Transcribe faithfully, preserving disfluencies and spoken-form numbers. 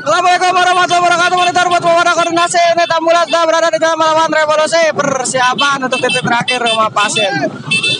Assalamualaikum warahmatullahi wabarakatuh. Monitor buat pemuda koordinasi unit ambulans berada di dalam melawan revolusi. Persiapan untuk titik terakhir rumah pasien.